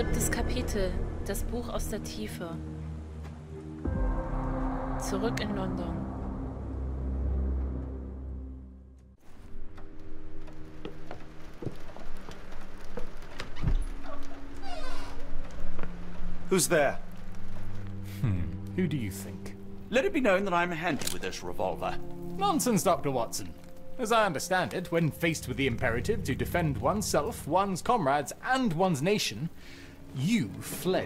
7. Kapitel. Das Buch aus der Tiefe. Zurück in London. Who's there? Who do you think? Let it be known that I'm handy with this revolver. Nonsense, Dr. Watson. As I understand it, when faced with the imperative to defend oneself, one's comrades, and one's nation, you fled.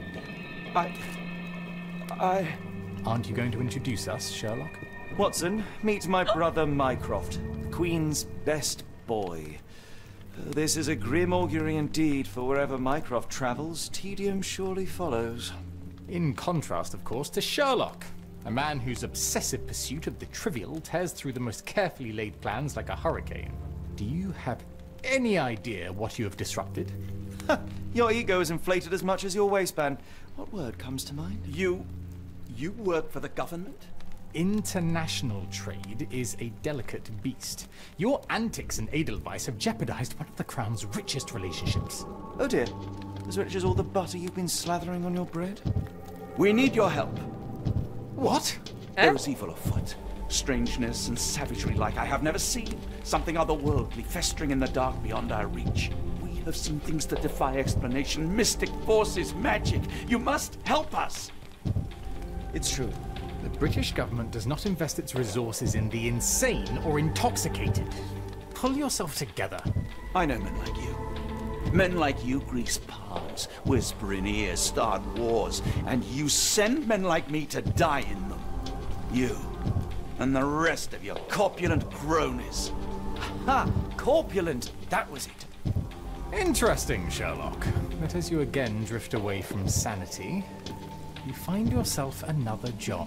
Aren't you going to introduce us, Sherlock? Watson, meet my brother Mycroft, the Queen's best boy. This is a grim augury indeed, for wherever Mycroft travels, tedium surely follows. In contrast, of course, to Sherlock, a man whose obsessive pursuit of the trivial tears through the most carefully laid plans like a hurricane. Do you have any idea what you have disrupted? Your ego is inflated as much as your waistband. What word comes to mind? You work for the government? International trade is a delicate beast. Your antics in Edelweiss have jeopardized one of the Crown's richest relationships. Oh dear. As rich as all the butter you've been slathering on your bread? We need your help. What? There is evil afoot. Strangeness and savagery like I have never seen. Something otherworldly festering in the dark beyond our reach. We have seen things that defy explanation. Mystic forces, magic. You must help us. It's true. The British government does not invest its resources in the insane or intoxicated. Pull yourself together. I know men like you. Men like you grease palms, whisper in ears, start wars, and you send men like me to die in them. You and the rest of your corpulent cronies. Ha! Corpulent! That was it. Interesting, Sherlock. But as you again drift away from sanity, you find yourself another job.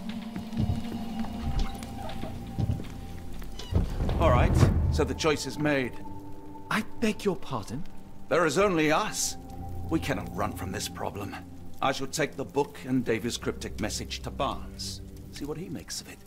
All right, so the choice is made. I beg your pardon? There is only us. We cannot run from this problem. I shall take the book and Davy's cryptic message to Barnes. See what he makes of it.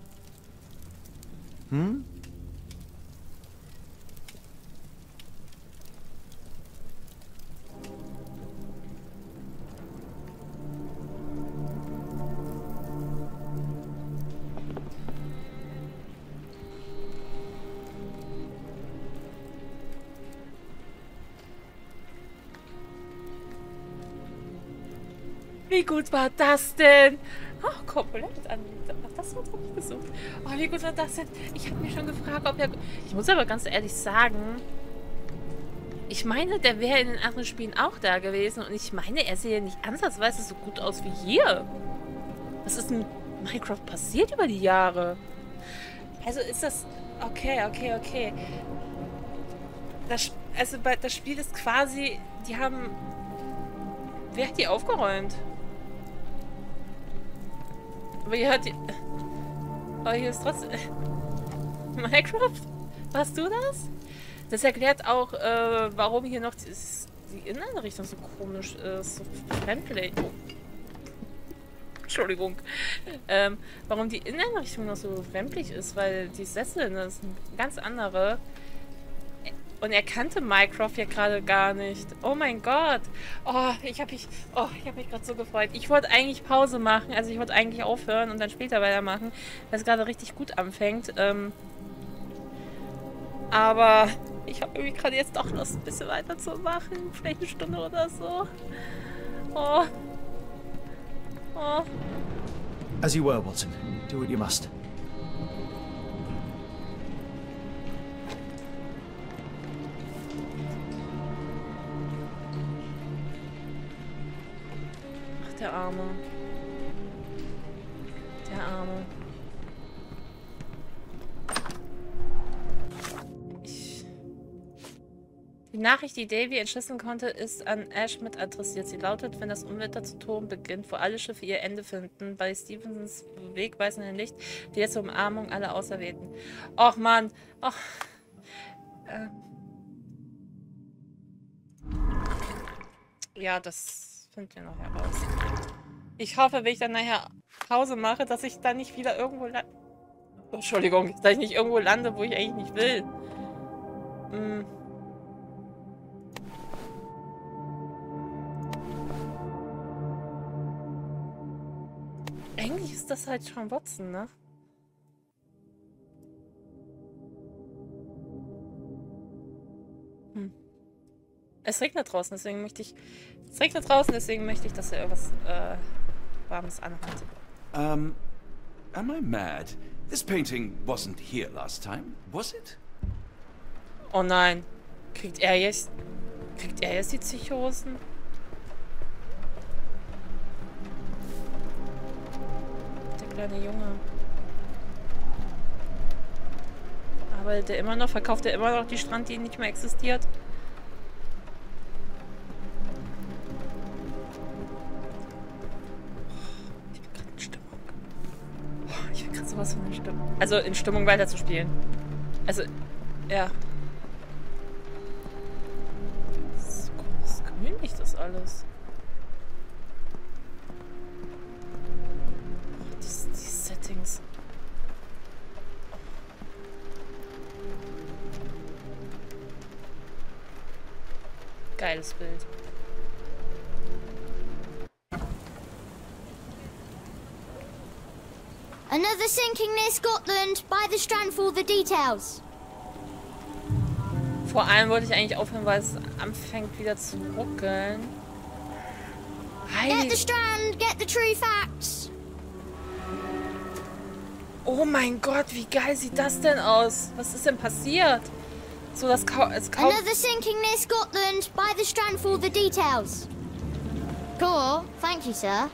Wie gut war das denn? Oh, korpulent. Das habe ich gesucht. Oh, wie gut war das denn? Ich habe mir schon gefragt, ob er... Ich muss aber ganz ehrlich sagen, ich meine, der wäre in den anderen Spielen auch da gewesen. Und ich meine, er sehe nicht ansatzweise so gut aus wie hier. Was ist mit Mycroft passiert über die Jahre? Also ist das... Okay. Das Spiel ist quasi... Die haben... Wer hat die aufgeräumt? Aber hier hat die... Aber hier ist trotzdem... Mycroft? Warst du das? Das erklärt auch, warum hier noch die Innenrichtung so komisch ist. So fremdlich. Oh. Entschuldigung. Warum die Innenrichtung noch so fremdlich ist, weil die Sessel, das ist eine ganz andere. Und er kannte Mycroft ja gerade gar nicht. Oh mein Gott. Oh, ich hab mich gerade so gefreut. Ich wollte eigentlich Pause machen. Also ich wollte eigentlich aufhören und dann später weitermachen, weil es gerade richtig gut anfängt. Aber ich habe irgendwie gerade jetzt doch Lust, ein bisschen weiterzumachen. Vielleicht eine Stunde oder so. Oh. As you were, Watson. Do what you must. Der Arme. Der Arme. Die Nachricht, die Davy entschlüsseln konnte, ist an Ashmit adressiert. Sie lautet, wenn das Unwetter zu toben beginnt, wo alle Schiffe ihr Ende finden, bei Stevensons wegweisendem Licht, die jetzt zur Umarmung aller Auserwählten. Och Mann. Och. Ja, das finden wir noch heraus. Ich hoffe, wenn ich dann nachher Pause mache, dass ich dann nicht wieder irgendwo lande. Oh, Entschuldigung, dass ich nicht irgendwo lande, wo ich eigentlich nicht will. eigentlich ist das halt schon Watson, ne? Es regnet draußen, deswegen möchte ich... Es regnet draußen, deswegen möchte ich, dass er irgendwas Warmes anhat. Am I mad? This painting wasn't here last time, was it? Oh nein. Kriegt er jetzt die Psychosen? Der kleine Junge. Arbeitet er immer noch? Verkauft er immer noch die Strand, die nicht mehr existiert? Ich bin gerade in Stimmung. Ich bin gerade sowas von in Stimmung. Also in Stimmung weiterzuspielen. Also, ja. So grünlich das alles. Oh, die Settings. Geiles Bild. Another sinking near Scotland. By the strand for the details. Vor allem wollte ich eigentlich aufhören, weil es anfängt wieder zu ruckeln. Get the strand, get the true facts. Oh mein Gott, wie geil sieht das denn aus? Was ist denn passiert? So, es kauft... Another sinking near Scotland. By the strand for the details. Cool. Thank you, sir.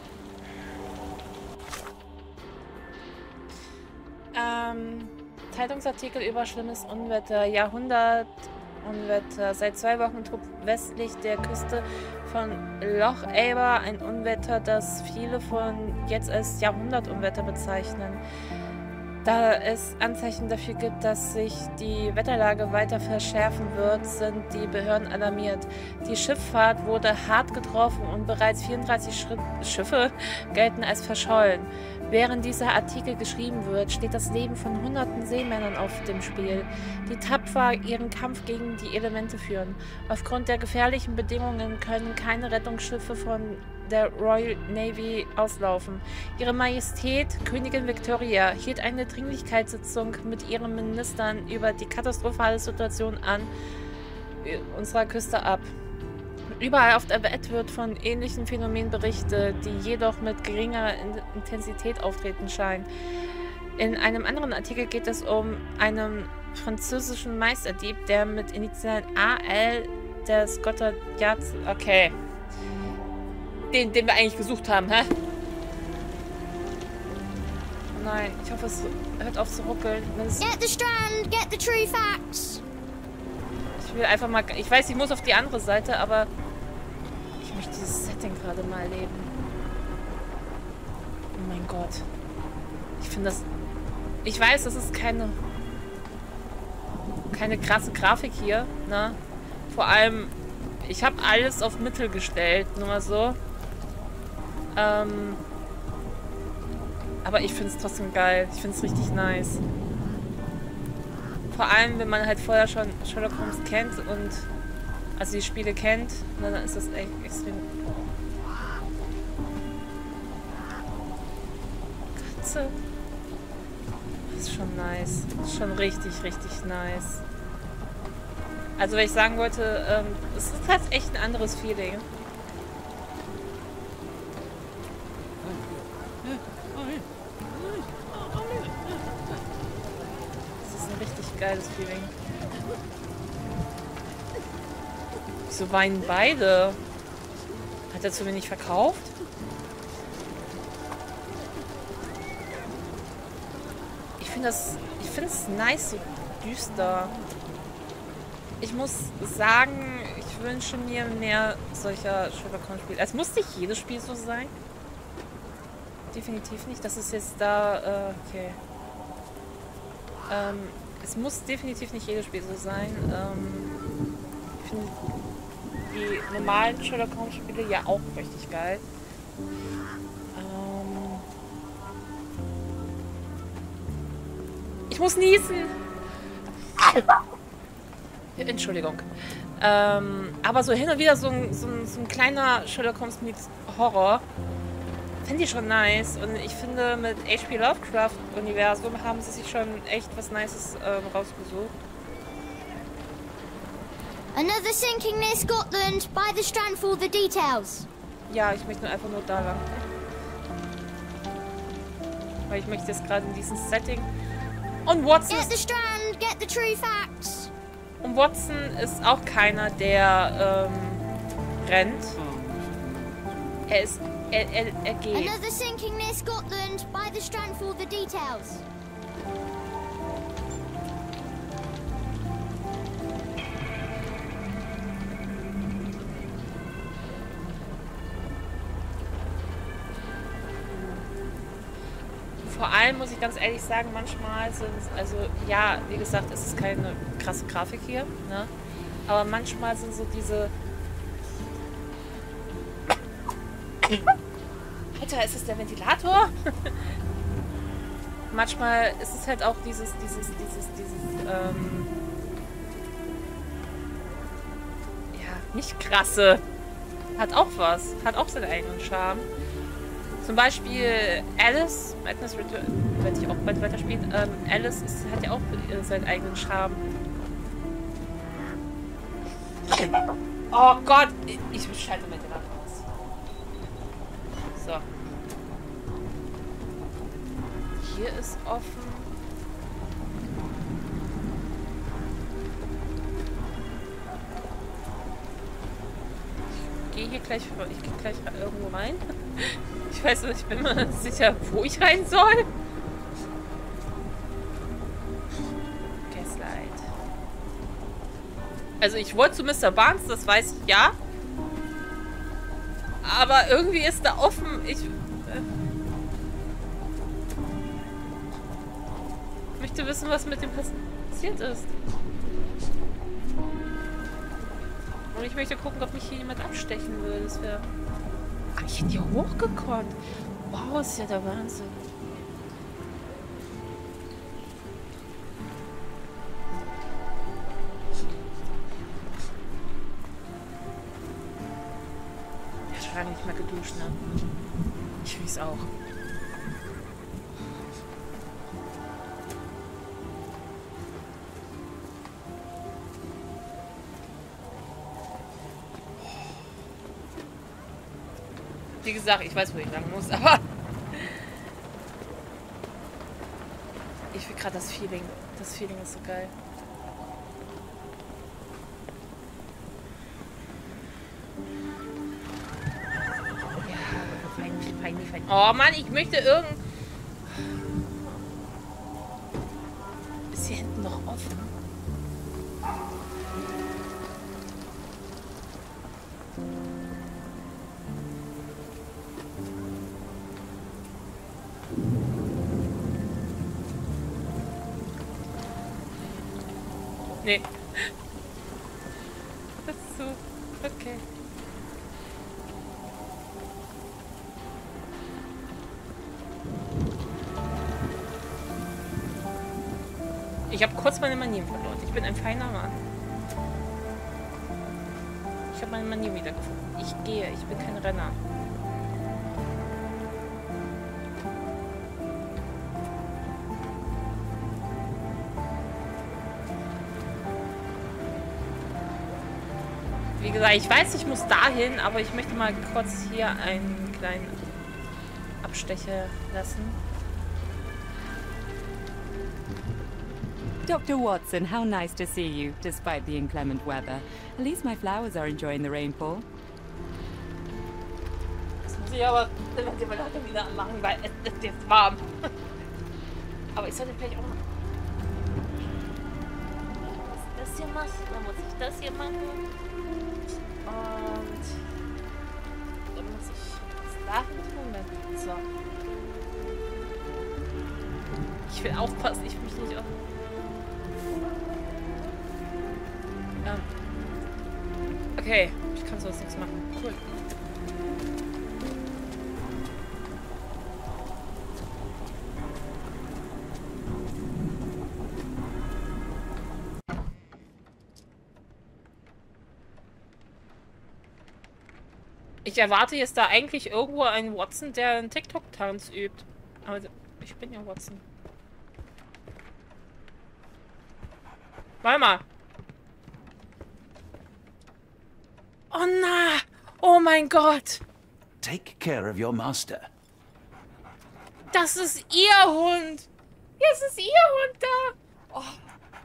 Zeitungsartikel über schlimmes Unwetter. Jahrhundertunwetter. Seit 2 Wochen tobt westlich der Küste von Loch Eber ein Unwetter, das viele von jetzt als Jahrhundertunwetter bezeichnen. Da es Anzeichen dafür gibt, dass sich die Wetterlage weiter verschärfen wird, sind die Behörden alarmiert. Die Schifffahrt wurde hart getroffen und bereits 34 Schiffe gelten als verschollen. Während dieser Artikel geschrieben wird, steht das Leben von hunderten Seemännern auf dem Spiel, die tapfer ihren Kampf gegen die Elemente führen. Aufgrund der gefährlichen Bedingungen können keine Rettungsschiffe von der Royal Navy auslaufen. Ihre Majestät, Königin Victoria, hielt eine Dringlichkeitssitzung mit ihren Ministern über die katastrophale Situation an unserer Küste ab. Überall auf der Welt wird von ähnlichen Phänomenen berichtet, die jedoch mit geringerer Intensität auftreten scheinen. In einem anderen Artikel geht es um einen französischen Meisterdieb, der mit Initialen AL der Scotland Yard... Okay. Den wir eigentlich gesucht haben, hä? Nein, ich hoffe, es hört auf zu ruckeln. Get the strand, get the true facts. Ich will einfach mal... Ich weiß, ich muss auf die andere Seite, aber... Ich möchte dieses Setting gerade mal erleben. Oh mein Gott. Ich finde das... Ich weiß, das ist keine krasse Grafik hier, ne? Vor allem, ich habe alles auf Mittel gestellt, nur mal so. Aber ich finde es trotzdem geil. Ich finde es richtig nice. Vor allem, wenn man halt vorher schon Sherlock Holmes kennt und also die Spiele kennt, dann ist das echt extrem... Katze. Das ist schon nice. Das ist schon richtig, richtig nice. Also, wenn ich sagen wollte, es ist halt echt ein anderes Feeling. Das ist ein richtig geiles Feeling. Wieso weinen beide? Hat er zu wenig verkauft? Ich finde es nice, so düster. Ich muss sagen, ich wünsche mir mehr solcher Sherlock Holmes Spiele. Es muss nicht jedes Spiel so sein. Definitiv nicht. Das ist jetzt da, okay. Es muss definitiv nicht jedes Spiel so sein. Ich finde die normalen Sherlock Holmes Spiele ja auch richtig geil. Ich muss niesen! Entschuldigung. Aber so hin und wieder so ein kleiner Sherlock Holmes meets Horror Finde ich schon nice. Und ich finde, mit H.P. Lovecraft-Universum haben sie sich schon echt was Nices rausgesucht. Another sinking near Scotland. By the strand for the details. Ja, ich möchte einfach nur da lang. Weil ich möchte jetzt gerade in diesem Setting. Und Watson Get the strand. Get the true facts. Und Watson ist auch keiner, der rennt. Er geht. Another sinking near Scotland. By the strand for the details. Vor allem muss ich ganz ehrlich sagen, manchmal sind es, also ja, wie gesagt, es ist keine krasse Grafik hier, ne? Aber manchmal sind so diese... Alter, ist es der Ventilator? Manchmal ist es halt auch dieses, ja, nicht krasse. Hat auch was. Hat auch seinen eigenen Charme. Zum Beispiel Alice, Madness Return, werde ich auch bald weiterspielen. Alice hat ja auch seinen eigenen Charme. Oh Gott! Ich schalte mit dem aus. So. Hier ist offen. Ich gehe gleich irgendwo rein. Ich weiß nicht, ich bin mir nicht sicher, wo ich rein soll. Gaslight. Also ich wollte zu Mr. Barnes, das weiß ich ja. Aber irgendwie ist da offen. Ich möchte wissen, was mit dem passiert ist. Und ich möchte gucken, ob mich hier jemand abstechen will. Das wäre... Ah, ich hätte hier hochgekonnt. Wow, ist ja der Wahnsinn. Ja, schon lange nicht mehr geduscht, ne? Ich weiß auch. Wie gesagt, ich weiß, wo ich lang muss, aber ich will gerade das Feeling. Das Feeling ist so geil. Ja, fein. Oh Mann, ich möchte Ist hier hinten noch offen? Nee. Das ist so... Okay. Ich habe kurz meine Manieren verloren. Ich bin ein feiner Mann. Ich habe meine Manieren wiedergefunden. Ich gehe. Ich bin kein Renner. Wie gesagt, ich weiß, ich muss dahin, aber ich möchte mal kurz hier einen kleinen Abstecher lassen. Dr. Watson, how nice to see you, despite the inclement weather. At least my flowers are enjoying the rainfall. Das muss ich aber den Ventilator wieder anmachen, weil es ist jetzt warm. Aber ich sollte vielleicht auch mal... Das hier machen, dann muss ich das hier machen. Und dann muss ich das dahin tun. So. Ich will aufpassen, ich will mich nicht auf... Okay, ich kann sonst nichts machen. Cool. Ich erwarte jetzt da eigentlich irgendwo einen Watson, der einen TikTok-Tanz übt. Aber ich bin ja Watson. Warte mal. Oh na! Oh mein Gott! Take care of your master. Das ist ihr Hund! Jetzt ist ihr Hund da! Oh.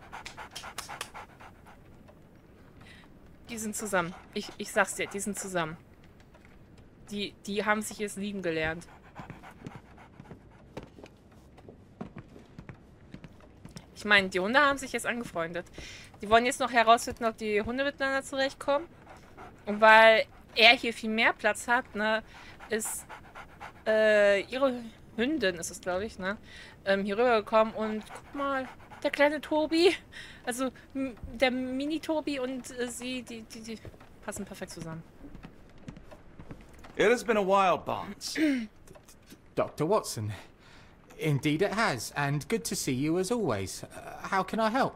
Die sind zusammen. Ich sag's dir, die sind zusammen. Die haben sich jetzt lieben gelernt. Ich meine, die Hunde haben sich jetzt angefreundet. Die wollen jetzt noch herausfinden, ob die Hunde miteinander zurechtkommen. Und weil er hier viel mehr Platz hat, ne, ist ihre Hündin, ist es glaube ich, ne, hier rübergekommen und guck mal, der kleine Tobi, also der Mini-Tobi und sie, die passen perfekt zusammen. It has been a while, Barnes. Dr. Watson. Indeed it has, and good to see you as always. How can I help?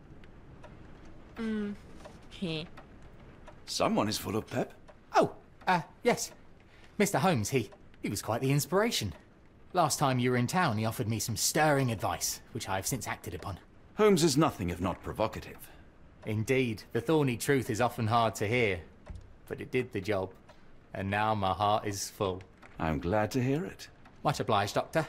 Hey. Someone is full of pep. Oh, yes. Mr. Holmes, he was quite the inspiration. Last time you were in town, he offered me some stirring advice, which I have since acted upon. Holmes is nothing if not provocative. Indeed, the thorny truth is often hard to hear, but it did the job. And now my heart is full. I'm glad to hear it. Much obliged, Doctor.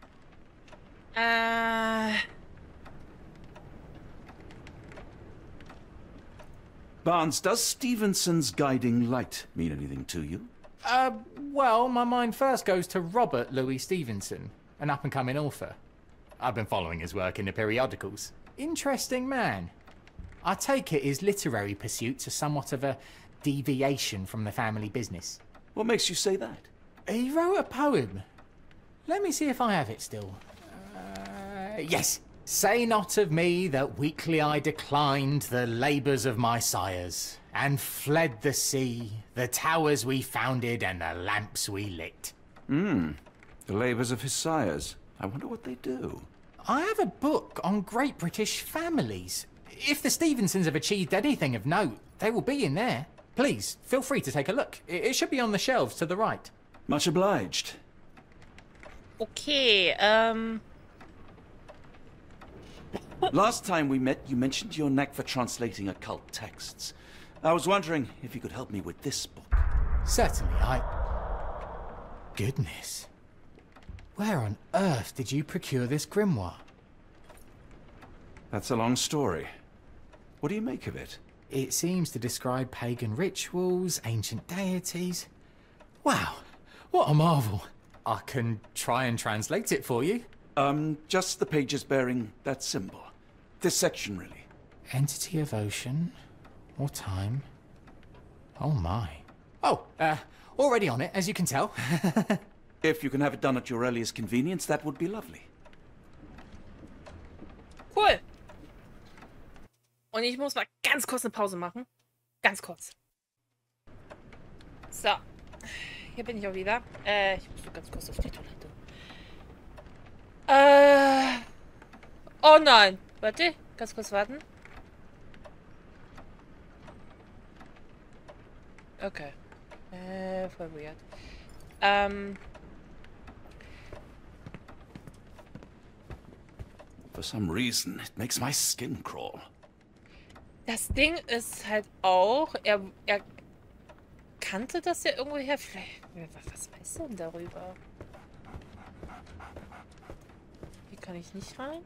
Barnes, does Stevenson's guiding light mean anything to you? Well, my mind first goes to Robert Louis Stevenson, an up-and-coming author. I've been following his work in the periodicals. Interesting man. I take it his literary pursuits are somewhat of a deviation from the family business. What makes you say that? He wrote a poem. Let me see if I have it still. Yes. Say not of me that weakly I declined the labours of my sires, and fled the sea, the towers we founded, and the lamps we lit. The labours of his sires. I wonder what they do. I have a book on great British families. If the Stevensons have achieved anything of note, they will be in there. Please, feel free to take a look. It should be on the shelves to the right. Much obliged. Okay, Last time we met, you mentioned your knack for translating occult texts. I was wondering if you could help me with this book. Certainly, Goodness. Where on earth did you procure this grimoire? That's a long story. What do you make of it? It seems to describe pagan rituals, ancient deities. Wow, what a marvel. I can try and translate it for you. Just the pages bearing that symbol. This section, really. Entity of ocean or time. Oh my. Oh, already on it, as you can tell. If you can have it done at your earliest convenience, that would be lovely. cool. Und ich muss mal ganz kurz eine Pause machen. Ganz kurz. So. Hier bin ich auch wieder. Ich muss so ganz kurz auf die Toilette. Oh nein. Warte. Ganz kurz warten. Okay. Voll weird. For some reason, it makes my skin crawl. Das Ding ist halt auch, er kannte das ja irgendwoher. Vielleicht, was weiß er denn darüber? Hier kann ich nicht rein.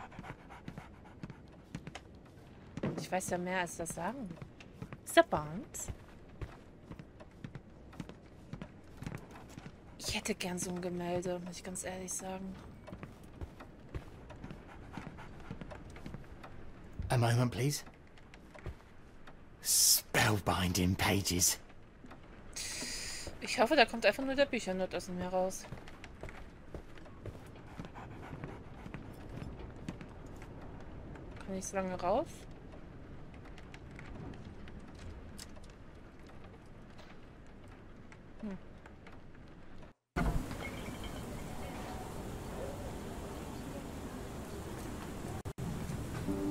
Ich weiß ja mehr, als das sagen. Ist der Barnes? Ich hätte gern so ein Gemälde, muss ich ganz ehrlich sagen. A moment, please. Spellbinding pages. Ich hoffe, da kommt einfach nur der Büchernot aus mir raus. Kann ich so lange raus?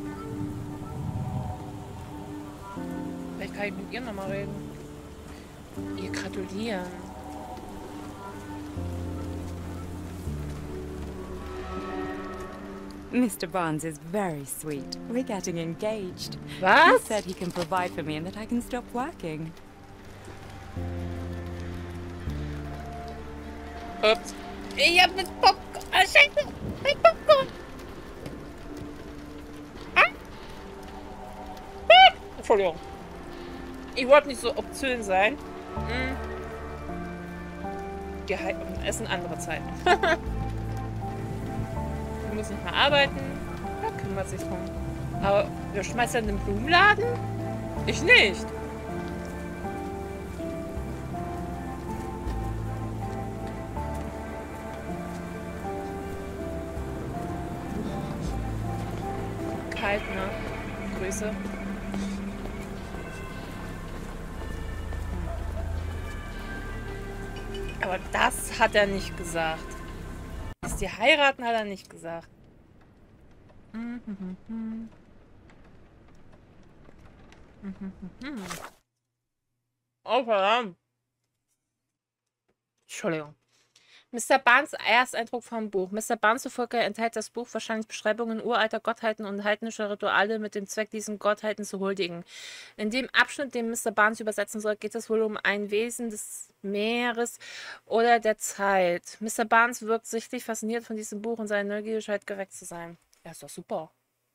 Vielleicht kann ich mit ihr nochmal reden. Ihr gratulieren. Mr. Barnes is very sweet. We're getting engaged. He Was? said he can provide for me and that I can stop working. Ups. Ich hab mit Popcorn. Ah, Scheiße. Mit Popcorn. Ah. Ah. Entschuldigung. Ich wollte nicht so obszön sein. Hm. Es sind andere Zeiten. Du musst nicht mehr arbeiten. Da kümmert sich drum. Aber wer schmeißt dann den Blumenladen? Ich nicht. Kalt, ne? Grüße. Aber das hat er nicht gesagt. Dass die heiraten, hat er nicht gesagt. Oh, verdammt. Entschuldigung. Mr. Barnes Ersteindruck vom Buch. Mr. Barnes zufolge enthält das Buch wahrscheinlich Beschreibungen uralter Gottheiten und heidnischer Rituale mit dem Zweck, diesen Gottheiten zu huldigen. In dem Abschnitt, den Mr. Barnes übersetzen soll, geht es wohl um ein Wesen des Meeres oder der Zeit. Mr. Barnes wirkt sichtlich fasziniert von diesem Buch und seine Neugier scheint geweckt zu sein. Ja, ist doch super.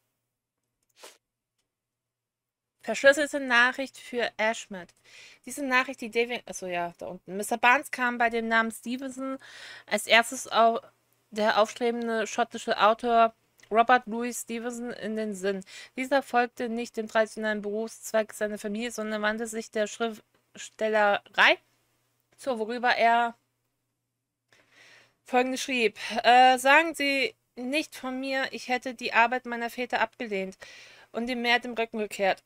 Verschlüsselte Nachricht für Ashmet. Diese Nachricht, die David... Achso, ja, da unten. Mr. Barnes kam bei dem Namen Stevenson als erstes der aufstrebende schottische Autor Robert Louis Stevenson in den Sinn. Dieser folgte nicht dem traditionellen Berufszweig seiner Familie, sondern wandte sich der Schriftstellerei zu, worüber er Folgendes schrieb. Sagen Sie nicht von mir, ich hätte die Arbeit meiner Väter abgelehnt und dem Meer den Rücken gekehrt.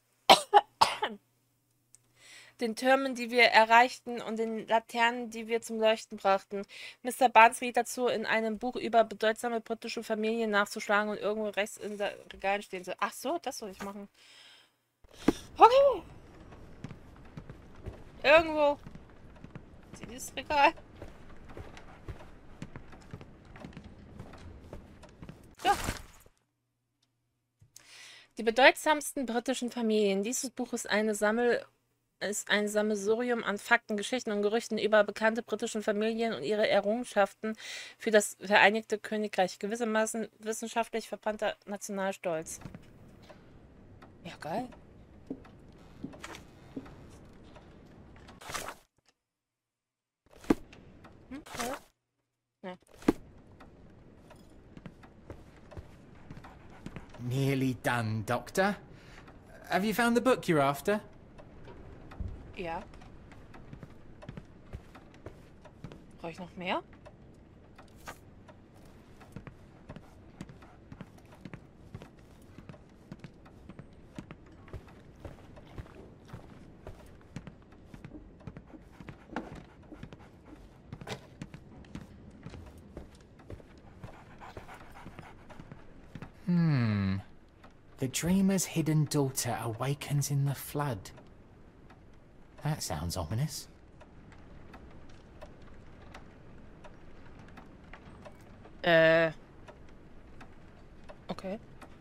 Den Türmen, die wir erreichten und den Laternen, die wir zum Leuchten brachten. Mr. Barnes riet dazu, in einem Buch über bedeutsame britische Familien nachzuschlagen und irgendwo rechts in den Regalen stehen soll. Ach so, das soll ich machen. Okay. Irgendwo. Ist dieses Regal? Ja. Die bedeutsamsten britischen Familien. Dieses Buch ist ein Sammelsurium an Fakten, Geschichten und Gerüchten über bekannte britischen Familien und ihre Errungenschaften für das Vereinigte Königreich. Gewissermaßen wissenschaftlich verbrannter Nationalstolz. Ja, geil. Ja. Nearly done, Doctor. Have you found the book you're after? Ja. Brauche ich noch mehr? The dreamer's hidden daughter awakens in the flood. That sounds ominous. Okay.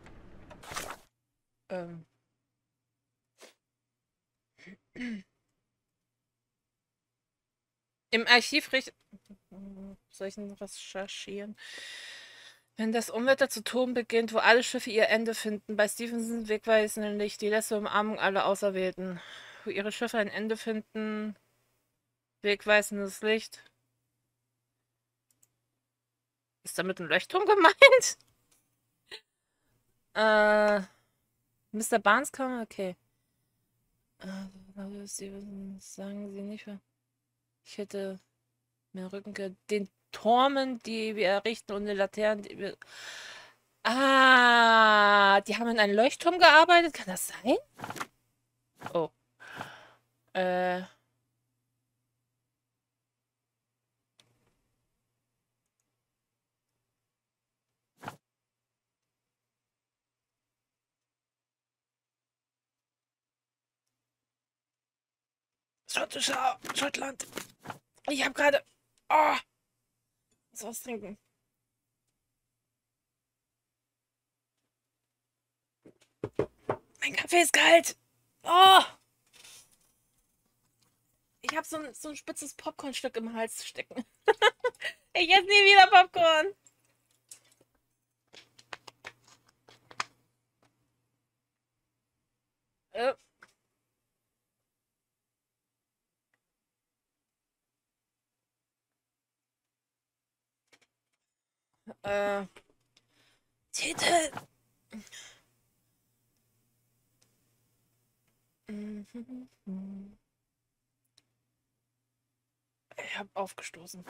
Im Archiv soll ich denn recherchieren? Wenn das Unwetter zu toben beginnt, wo alle Schiffe ihr Ende finden, bei Stevenson wegweisende Licht, die letzte Umarmung aller Auserwählten. Wo ihre Schiffe ein Ende finden, wegweisendes Licht. Ist damit ein Leuchtturm gemeint? Mr. Barnes kam? Okay. Stevenson, sagen Sie nicht, ich hätte mir Rücken den Turmen, die wir errichten und den Laternen, die wir... Ah, die haben in einem Leuchtturm gearbeitet? Kann das sein? Oh. Schottischer Schottland. Ich habe gerade... Oh, muss was trinken. Mein Kaffee ist kalt. Oh. Ich habe so ein spitzes Popcornstück im Hals stecken. Ich esse nie wieder Popcorn. Äh. Titel. Ich habe aufgestoßen.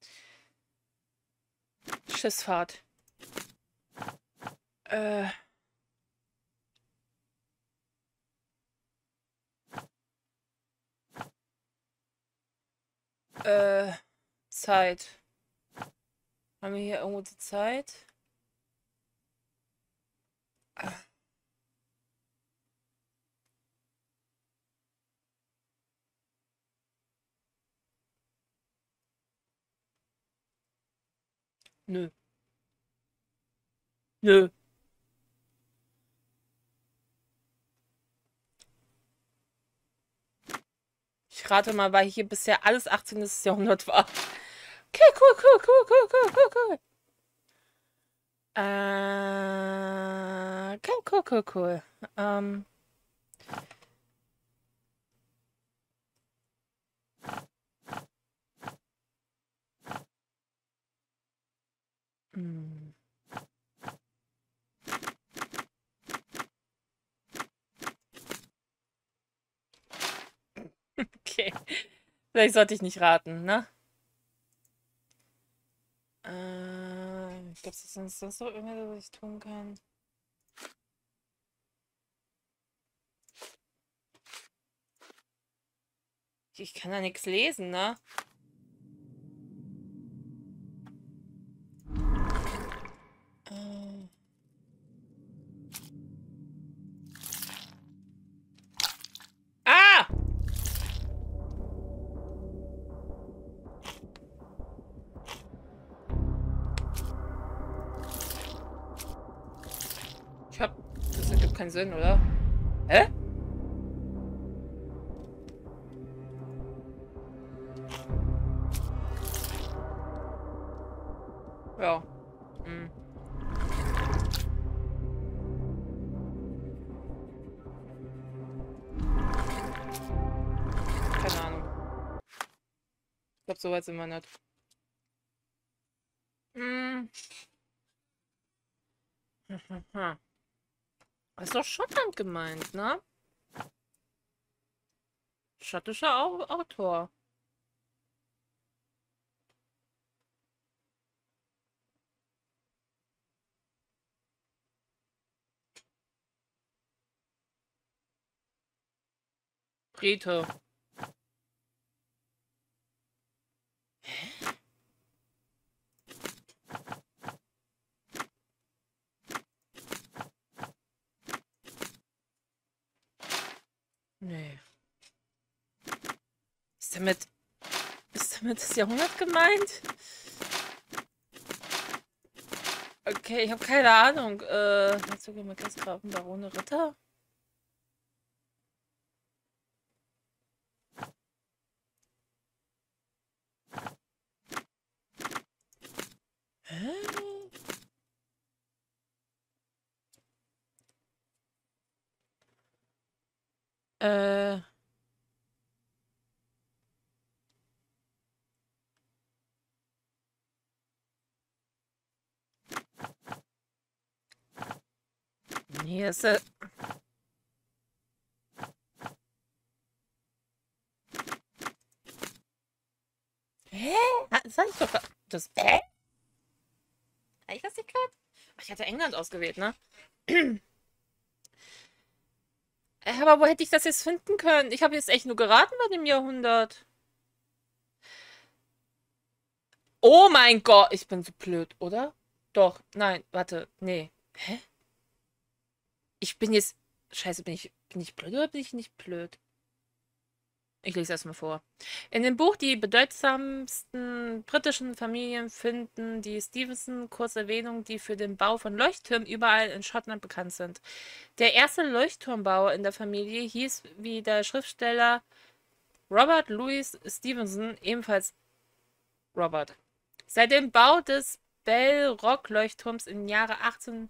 Schiffsfahrt. Zeit. Haben wir hier irgendwo die Zeit? Nö. Nö. Ich rate mal, weil hier bisher alles 18. Jahrhundert war. Okay, cool. Okay, cool. Okay. Vielleicht sollte ich nicht raten, ne? Ich glaube, es ist sonst noch irgendwas, was ich tun kann. Ich kann da nichts lesen, ne? Ah! Das ergibt keinen Sinn, oder? Hä? Ja. Keine Ahnung. Ich glaube, so weit sind wir nicht. Das ist doch Schottland gemeint, ne? Schottischer Autor. Brite. Nee. Ist damit das Jahrhundert gemeint? Okay, ich habe keine Ahnung. Herzogin Marquess Grafen Barone Ritter? Hä? Hier ist er. Hä? Sag ich doch. Das. Hä? Habe ich das nicht gerade? Ich hatte England ausgewählt, ne? Aber wo hätte ich das jetzt finden können? Ich habe jetzt echt nur geraten bei dem Jahrhundert. Oh mein Gott, ich bin so blöd, oder? Doch, nein, warte, nee. Hä? Ich bin jetzt... Scheiße, bin ich blöd oder bin ich nicht blöd? Ich lese erstmal vor. In dem Buch Die bedeutsamsten britischen Familien finden die Stevenson kurz Erwähnung, die für den Bau von Leuchttürmen überall in Schottland bekannt sind. Der erste Leuchtturmbauer in der Familie hieß wie der Schriftsteller Robert Louis Stevenson, ebenfalls Robert. Seit dem Bau des Bell Rock Leuchtturms im Jahre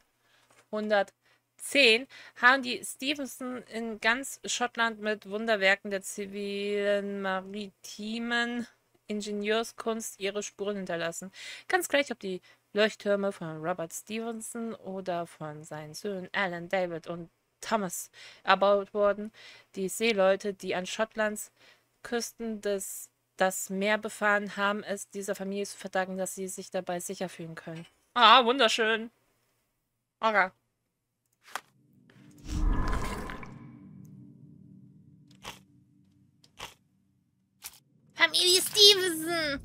1810 haben die Stevenson in ganz Schottland mit Wunderwerken der zivilen maritimen Ingenieurskunst ihre Spuren hinterlassen. Ganz gleich, ob die Leuchttürme von Robert Stevenson oder von seinen Söhnen Alan, David und Thomas erbaut wurden. Die Seeleute, die an Schottlands Küsten das Meer befahren, haben es dieser Familie zu verdanken, dass sie sich dabei sicher fühlen können. Ah, wunderschön. Okay. Familie Stevenson!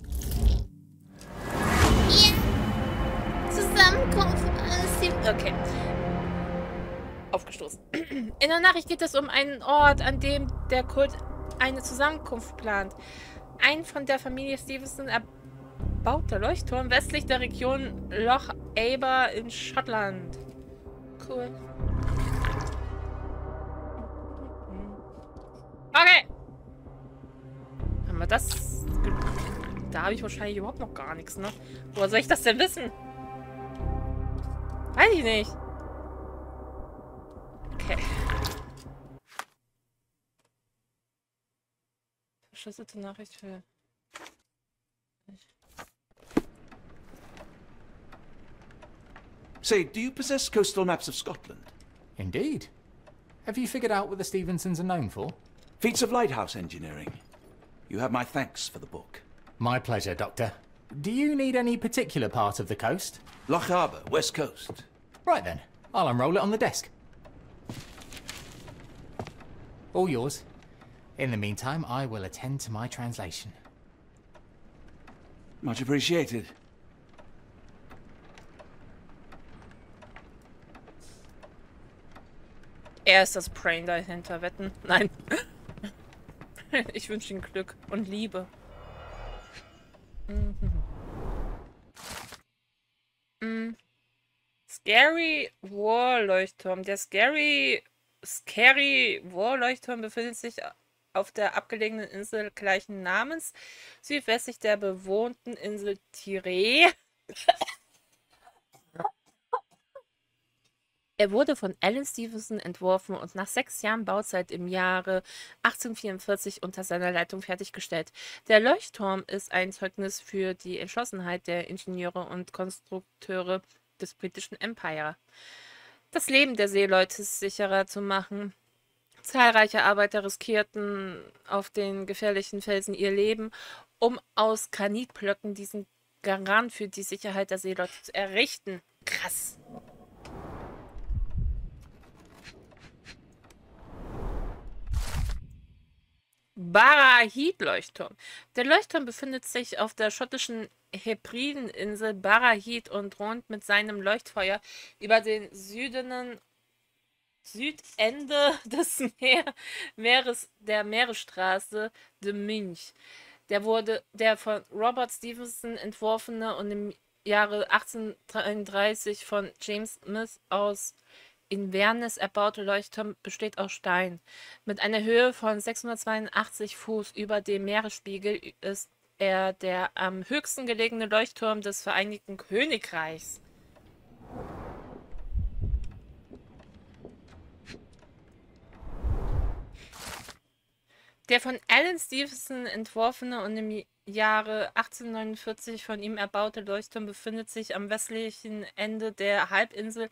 Ja! Zusammenkunft von allen Stevenson. Okay. Aufgestoßen. In der Nachricht geht es um einen Ort, an dem der Kult eine Zusammenkunft plant. Ein von der Familie Stevenson erbauter Leuchtturm westlich der Region Loch Aber in Schottland. Cool. Okay. Haben wir das? Da habe ich wahrscheinlich überhaupt noch gar nichts, ne? Woher soll ich das denn wissen? Weiß ich nicht. Okay. Verschlüsselte Nachricht für... Say, do you possess coastal maps of Scotland? Indeed. Have you figured out what the Stevensons are known for? Feats of lighthouse engineering. You have my thanks for the book. My pleasure, Doctor. Do you need any particular part of the coast? Loch Harbour, west coast. Right then, I'll unroll it on the desk. All yours. In the meantime, I will attend to my translation. Much appreciated. Er ist das Brain dahinter, wetten? Nein. Ich wünsche ihm Glück und Liebe. Scary War Leuchtturm. Der Scary War Leuchtturm befindet sich auf der abgelegenen Insel gleichen Namens, südwestlich der bewohnten Insel Tiree. Er wurde von Alan Stevenson entworfen und nach 6 Jahren Bauzeit im Jahre 1844 unter seiner Leitung fertiggestellt. Der Leuchtturm ist ein Zeugnis für die Entschlossenheit der Ingenieure und Konstrukteure des britischen Empire, das Leben der Seeleute sicherer zu machen. Zahlreiche Arbeiter riskierten auf den gefährlichen Felsen ihr Leben, um aus Granitblöcken diesen Garant für die Sicherheit der Seeleute zu errichten. Krass. Barahid-Leuchtturm. Der Leuchtturm befindet sich auf der schottischen Hebrideninsel Barahid und thront mit seinem Leuchtfeuer über den Südende des Meeres der Meeresstraße de Munch. Der von Robert Stevenson entworfene und im Jahre 1833 von James Smith aus Inverness erbaute Leuchtturm besteht aus Stein. Mit einer Höhe von 682 Fuß über dem Meeresspiegel ist er der am höchsten gelegene Leuchtturm des Vereinigten Königreichs. Der von Alan Stevenson entworfene und im Jahre 1849 von ihm erbaute Leuchtturm befindet sich am westlichen Ende der Halbinsel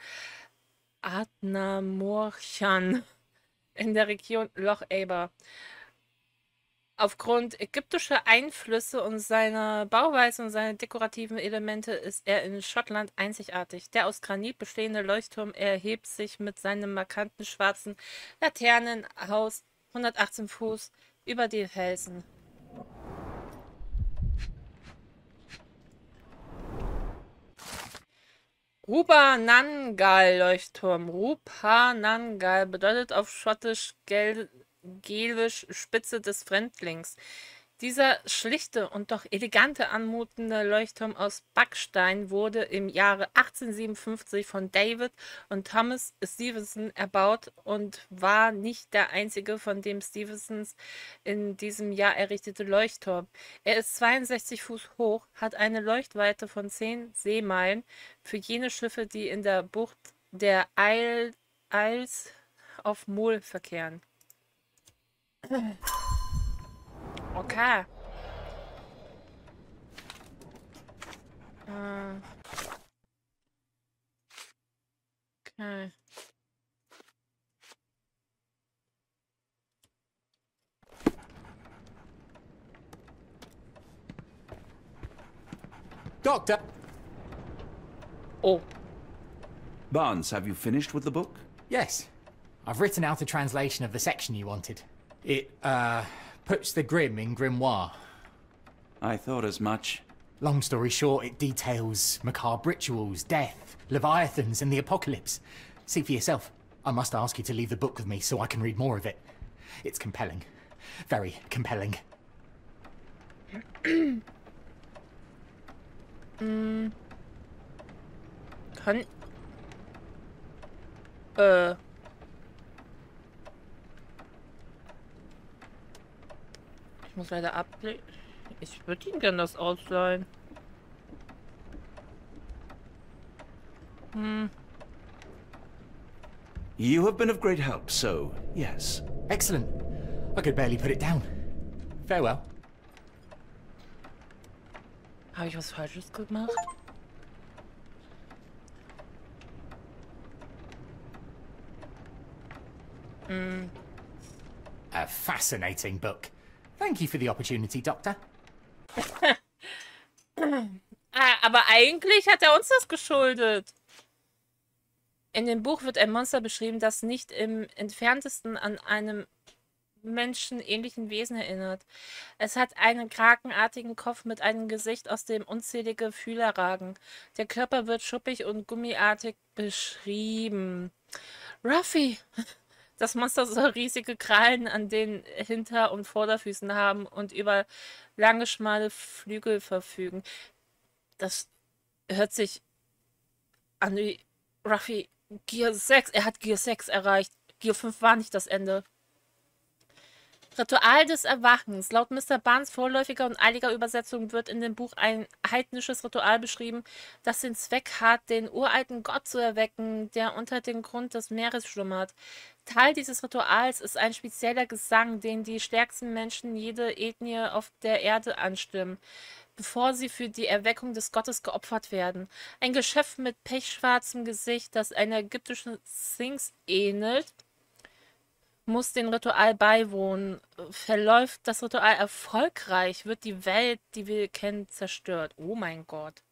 Adnamorchan in der Region Loch Aber. Aufgrund ägyptischer Einflüsse und seiner Bauweise und seiner dekorativen Elemente ist er in Schottland einzigartig. Der aus Granit bestehende Leuchtturm erhebt sich mit seinem markanten schwarzen Laternenhaus 118 Fuß über die Felsen. Rupa Nangal Leuchtturm. Rupa Nangal bedeutet auf Schottisch evangelisch Spitze des Fremdlings. Dieser schlichte und doch elegante anmutende Leuchtturm aus Backstein wurde im Jahre 1857 von David und Thomas Stevenson erbaut und war nicht der einzige von dem Stevensons in diesem Jahr errichtete Leuchtturm. Er ist 62 Fuß hoch, hat eine Leuchtweite von 10 Seemeilen für jene Schiffe, die in der Bucht der Isles of Mull verkehren. Okay. Okay. Doctor! Oh. Barnes, have you finished with the book? Yes. I've written out a translation of the section you wanted. It, puts the grim in grimoire. I thought as much. Long story short, it details macabre rituals, death, leviathans, and the apocalypse. See for yourself. I must ask you to leave the book with me so I can read more of it. It's compelling. Very compelling. Kann... Ich muss leider ablegen. Ich würde ihm gerne das ausleihen. You have been of great help, so yes. Excellent. I could barely put it down. Farewell. Habe ich was Falsches gemacht? A fascinating book. Thank you for the opportunity, Doctor. Aber eigentlich hat er uns das geschuldet. In dem Buch wird ein Monster beschrieben, das nicht im entferntesten an einem menschenähnlichen Wesen erinnert. Es hat einen krakenartigen Kopf mit einem Gesicht, aus dem unzählige Fühler ragen. Der Körper wird schuppig und gummiartig beschrieben. Ruffy! Das Monster soll riesige Krallen an den Hinter- und Vorderfüßen haben und über lange, schmale Flügel verfügen. Das hört sich an wie Ruffy Gear 6. Er hat Gear 6 erreicht. Gear 5 war nicht das Ende. Ritual des Erwachens. Laut Mr. Barnes vorläufiger und eiliger Übersetzung wird in dem Buch ein heidnisches Ritual beschrieben, das den Zweck hat, den uralten Gott zu erwecken, der unter dem Grund des Meeres schlummert. Teil dieses Rituals ist ein spezieller Gesang, den die stärksten Menschen jeder Ethnie auf der Erde anstimmen, bevor sie für die Erweckung des Gottes geopfert werden. Ein Geschöpf mit pechschwarzem Gesicht, das einer ägyptischen Sphinx ähnelt, muss dem Ritual beiwohnen. Verläuft das Ritual erfolgreich, wird die Welt, die wir kennen, zerstört. Oh mein Gott.